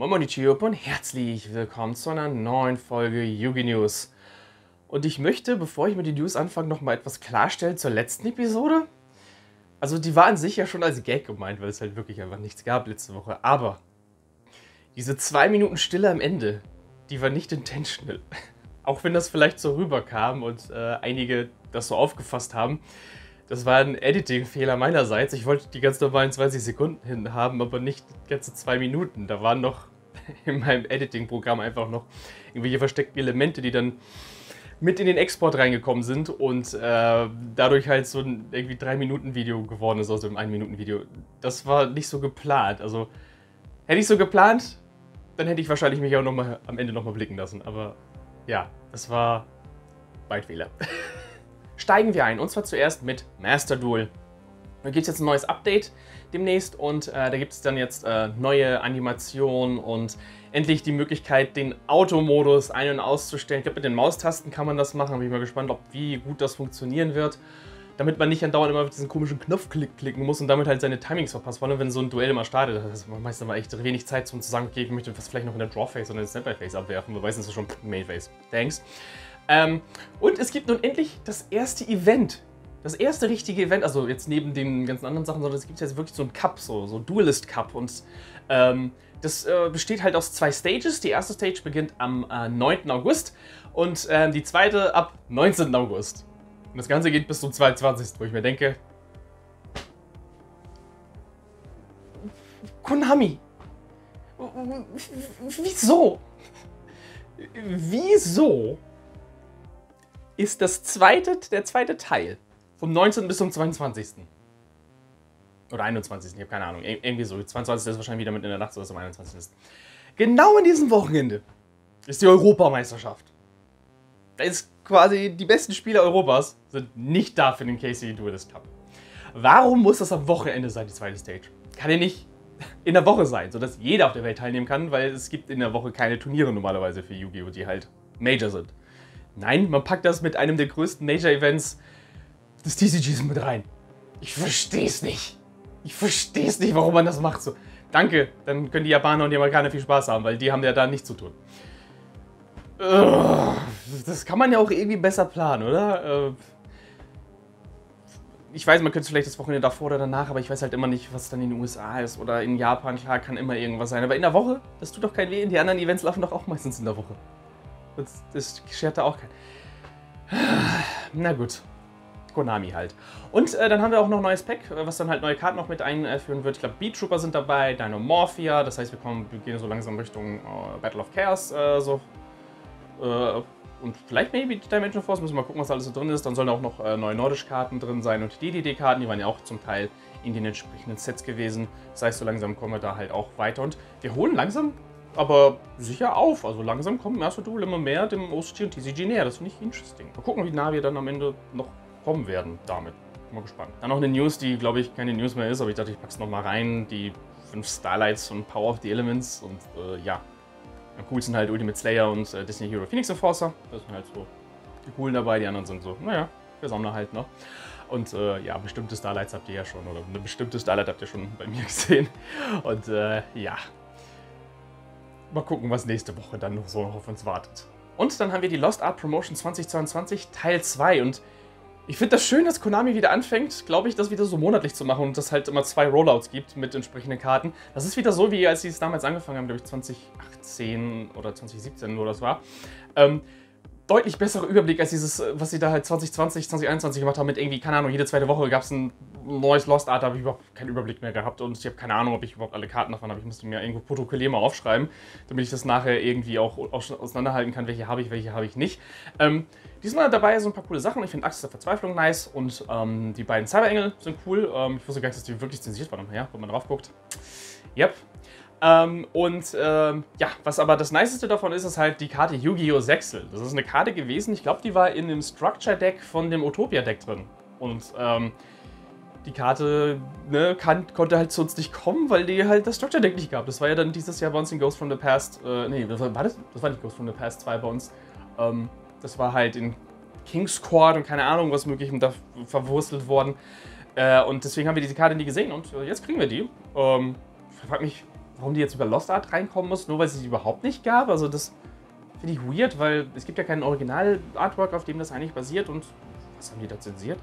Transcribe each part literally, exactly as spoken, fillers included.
Momonichi und herzlich willkommen zu einer neuen Folge Yu-Gi News. Und ich möchte, bevor ich mit den News anfange, noch mal etwas klarstellen zur letzten Episode. Also die war an sich ja schon als Gag gemeint, weil es halt wirklich einfach nichts gab letzte Woche. Aber diese zwei Minuten Stille am Ende, die war nicht intentional. Auch wenn das vielleicht so rüberkam und äh, einige das so aufgefasst haben. Das war ein Editing-Fehler meinerseits. Ich wollte die ganz normalen zwanzig Sekunden hin haben, aber nicht die ganze zwei Minuten. Da waren noch in meinem Editing-Programm einfach noch irgendwelche versteckten Elemente, die dann mit in den Export reingekommen sind und äh, dadurch halt so ein irgendwie drei Minuten Video geworden ist aus dem ein Minuten Video. Das war nicht so geplant. Also hätte ich so geplant, dann hätte ich wahrscheinlich mich auch noch mal am Ende nochmal blicken lassen. Aber ja, das war mein Fehler. Steigen wir ein, und zwar zuerst mit Master Duel. Da gibt es jetzt ein neues Update demnächst und äh, da gibt es dann jetzt äh, neue Animationen und endlich die Möglichkeit, den Automodus ein- und auszustellen. Ich glaube, mit den Maustasten kann man das machen. Bin ich mal gespannt, ob wie gut das funktionieren wird. Damit man nicht andauernd immer auf diesen komischen Knopf klick klicken muss und damit halt seine Timings verpasst. Vor allem, wenn so ein Duell immer startet, das ist meistens mal echt wenig Zeit, um zu sagen, okay, ich möchte was vielleicht noch in der Draw-Phase oder in der Snap-Phase abwerfen. Wir wissen es schon, Main-Phase. Thanks. Ähm, und es gibt nun endlich das erste Event. Das erste richtige Event, also jetzt neben den ganzen anderen Sachen, sondern es gibt jetzt wirklich so ein Cup, so, so Duelist Cup. Und ähm, das äh, besteht halt aus zwei Stages. Die erste Stage beginnt am äh, neunten August und äh, die zweite ab neunzehnten August. Und das Ganze geht bis zum zweiundzwanzigsten wo ich mir denke, Konami, wieso? Wieso ist das zweite, der zweite Teil vom neunzehnten bis zum zweiundzwanzigsten Oder einundzwanzigsten Ich habe keine Ahnung. Irgendwie so. zweiundzwanzigsten ist wahrscheinlich wieder mit in der Nacht, so dass es am einundzwanzigsten ist. Genau an diesem Wochenende ist die Europameisterschaft. Da ist quasi die besten Spieler Europas sind nicht da für den K C Duelist Cup. Warum muss das am Wochenende sein, die zweite Stage? Kann ja nicht in der Woche sein, sodass jeder auf der Welt teilnehmen kann, weil es gibt in der Woche keine Turniere normalerweise für Yu-Gi-Oh!, die halt Major sind. Nein, man packt das mit einem der größten Major-Events des T C Gs mit rein. Ich versteh's nicht. Ich versteh's nicht, warum man das macht so. Danke, dann können die Japaner und die Amerikaner viel Spaß haben, weil die haben ja da nichts zu tun. Das kann man ja auch irgendwie besser planen, oder? Ich weiß, man könnte es vielleicht das Wochenende davor oder danach, aber ich weiß halt immer nicht, was dann in den U S A ist oder in Japan. Klar, kann immer irgendwas sein. Aber in der Woche, das tut doch kein weh. Die anderen Events laufen doch auch meistens in der Woche. Das, das schert da auch kein. Na gut. Konami halt. Und äh, dann haben wir auch noch ein neues Pack, was dann halt neue Karten noch mit einführen wird. Ich glaube, Beat Trooper sind dabei, Dynamorphia. Das heißt, wir, kommen, wir gehen so langsam Richtung äh, Battle of Chaos. Äh, so. Äh, und vielleicht maybe Dimension Force. Müssen wir mal gucken, was alles so drin ist. Dann sollen auch noch äh, neue Nordisch-Karten drin sein und D D D-Karten. Die waren ja auch zum Teil in den entsprechenden Sets gewesen. Das heißt, so langsam kommen wir da halt auch weiter. Und wir holen langsam aber sicher auf. Also langsam kommen Master Duel immer mehr dem O C G und T C G näher. Das finde ich interesting. Mal gucken, wie nah wir dann am Ende noch kommen werden damit. Bin mal gespannt. Dann noch eine News, die glaube ich keine News mehr ist, aber ich dachte, ich packe es nochmal rein. Die fünf Starlights und Power of the Elements. Und äh, ja, am coolsten halt Ultimate Slayer und äh, Disney Hero Phoenix Enforcer. Das sind halt so die coolen dabei. Die anderen sind so, naja, wir sammeln halt noch. Und äh, ja, bestimmte Starlights habt ihr ja schon. Oder eine bestimmte Starlight habt ihr schon bei mir gesehen. Und äh, ja. Mal gucken, was nächste Woche dann noch so auf uns wartet. Und dann haben wir die Lost Art Promotion zweitausendzweiundzwanzig Teil zwei. Und ich finde das schön, dass Konami wieder anfängt, glaube ich, das wieder so monatlich zu machen und dass halt immer zwei Rollouts gibt mit entsprechenden Karten. Das ist wieder so, wie als sie es damals angefangen haben, glaube ich zwanzig achtzehn oder zwanzig siebzehn, wo das war. Ähm, deutlich besserer Überblick als dieses, was sie da halt zwanzig zwanzig, zwanzig einundzwanzig gemacht haben mit irgendwie, keine Ahnung, jede zweite Woche gab es ein neues Lost Art, da habe ich überhaupt keinen Überblick mehr gehabt und ich habe keine Ahnung, ob ich überhaupt alle Karten davon habe. Ich musste mir irgendwo protokollär mal aufschreiben, damit ich das nachher irgendwie auch auseinanderhalten kann, welche habe ich, welche habe ich nicht. Ähm, diesmal dabei so ein paar coole Sachen. Ich finde Axis der Verzweiflung nice und ähm, die beiden Cyberengel sind cool. Ähm, ich wusste gar nicht, dass die wirklich zensiert waren. Ja, wenn man drauf guckt. Yep. Ähm, und ähm, ja, was aber das Niceste davon ist, ist halt die Karte Yu-Gi-Oh! Sechsel. Das ist eine Karte gewesen, ich glaube, die war in dem Structure-Deck von dem Utopia-Deck drin. Und ähm, die Karte ne, kann, konnte halt zu uns nicht kommen, weil die halt das Structure-Deck nicht gab. Das war ja dann dieses Jahr bei uns in Ghost from the Past, äh, nee, das war, war das? Das war nicht Ghost from the Past zwei bei uns. Ähm, das war halt in King's Court und keine Ahnung, was möglich da verwurstelt worden. Äh, und deswegen haben wir diese Karte nie gesehen und äh, jetzt kriegen wir die. Ähm, ich frag mich, warum die jetzt über Lost Art reinkommen muss, nur weil es sie überhaupt nicht gab. Also das finde ich weird, weil es gibt ja kein Original-Artwork, auf dem das eigentlich basiert. Und was haben die da zensiert?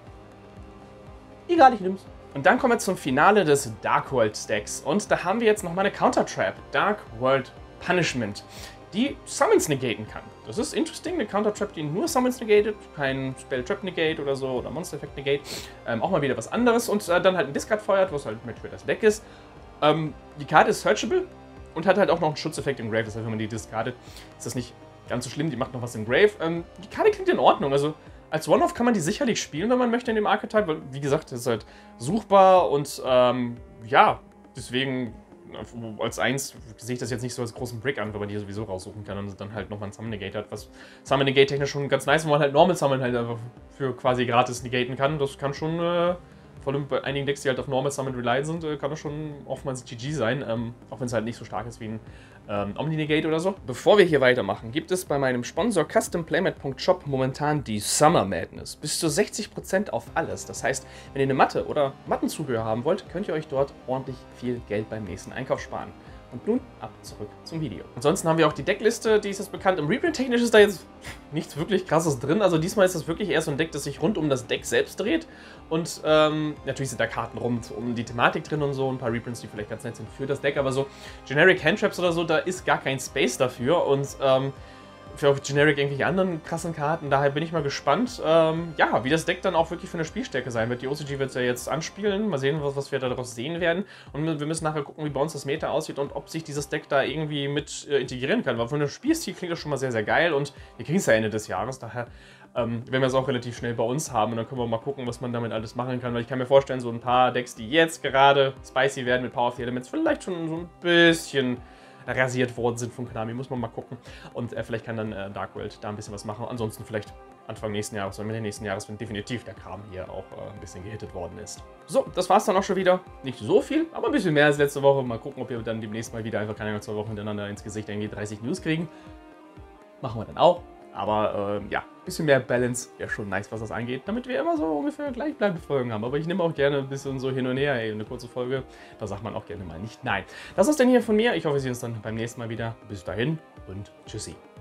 Egal, ich nehm's. Und dann kommen wir zum Finale des Dark World Stacks. Und da haben wir jetzt nochmal eine Counter-Trap, Dark World Punishment, die Summons negaten kann. Das ist interesting, eine Counter-Trap, die nur Summons negated, kein Spell-Trap negate oder so, oder Monster-Effekt negate. Ähm, auch mal wieder was anderes und äh, dann halt ein Discard feuert, was halt mit für das Deck ist. Ähm, die Karte ist searchable und hat halt auch noch einen Schutzeffekt im Grave. Das heißt, wenn man die discardet, ist das nicht ganz so schlimm, die macht noch was im Grave. Ähm, die Karte klingt in Ordnung, also als One-Off kann man die sicherlich spielen, wenn man möchte in dem Archetype, weil, wie gesagt, das ist halt suchbar und ähm, ja, deswegen als eins sehe ich das jetzt nicht so als großen Brick an, weil man die sowieso raussuchen kann und dann halt nochmal ein Summon Negate hat, was Summon Negate technisch schon ganz nice, wo man halt Normal Summon halt einfach für quasi gratis negaten kann. Das kann schon, äh, vor allem bei einigen Decks, die halt auf Normal Summon relied sind, äh, kann das schon oftmals G G sein, ähm, auch wenn es halt nicht so stark ist wie ein ähm, Omni-Negate oder so. Bevor wir hier weitermachen, gibt es bei meinem Sponsor Custom Playmat Punkt shop momentan die Summer Madness. Bis zu sechzig Prozent auf alles. Das heißt, wenn ihr eine Matte oder Mattenzubehör haben wollt, könnt ihr euch dort ordentlich viel Geld beim nächsten Einkauf sparen. Und nun ab zurück zum Video. Ansonsten haben wir auch die Deckliste, die ist jetzt bekannt. Im Reprint technisch ist da jetzt nichts wirklich krasses drin. Also diesmal ist das wirklich eher so ein Deck, das sich rund um das Deck selbst dreht. Und ähm, natürlich sind da Karten rund um die Thematik drin und so. Ein paar Reprints, die vielleicht ganz nett sind für das Deck. Aber so Generic Handtraps oder so, da ist gar kein Space dafür. Und ähm, für auch Generic irgendwelche anderen krassen Karten. Daher bin ich mal gespannt, ähm, ja, wie das Deck dann auch wirklich für eine Spielstärke sein wird. Die O C G wird es ja jetzt anspielen. Mal sehen, was, was wir daraus sehen werden. Und wir müssen nachher gucken, wie bei uns das Meta aussieht und ob sich dieses Deck da irgendwie mit äh, integrieren kann. Weil von dem Spielstil klingt das schon mal sehr, sehr geil. Und wir kriegen es ja Ende des Jahres. Daher ähm, werden wir es auch relativ schnell bei uns haben. Und dann können wir mal gucken, was man damit alles machen kann. Weil ich kann mir vorstellen, so ein paar Decks, die jetzt gerade spicy werden mit Power of the Elements, vielleicht schon so ein bisschen rasiert worden sind von Konami, muss man mal gucken. Und äh, vielleicht kann dann äh, Dark World da ein bisschen was machen. Ansonsten vielleicht Anfang nächsten Jahres oder Mitte nächsten Jahres, wenn definitiv der Kram hier auch äh, ein bisschen gehittet worden ist. So, das war's dann auch schon wieder. Nicht so viel, aber ein bisschen mehr als letzte Woche. Mal gucken, ob wir dann demnächst mal wieder einfach keine Ahnung, zwei Wochen hintereinander ins Gesicht irgendwie dreißig News kriegen. Machen wir dann auch. Aber ähm, ja, ein bisschen mehr Balance wäre schon nice, was das angeht, damit wir immer so ungefähr gleichbleibende Folgen haben. Aber ich nehme auch gerne ein bisschen so hin und her. Ey, eine kurze Folge, da sagt man auch gerne mal nicht nein. Das ist denn hier von mir. Ich hoffe, wir sehen uns dann beim nächsten Mal wieder. Bis dahin und tschüssi.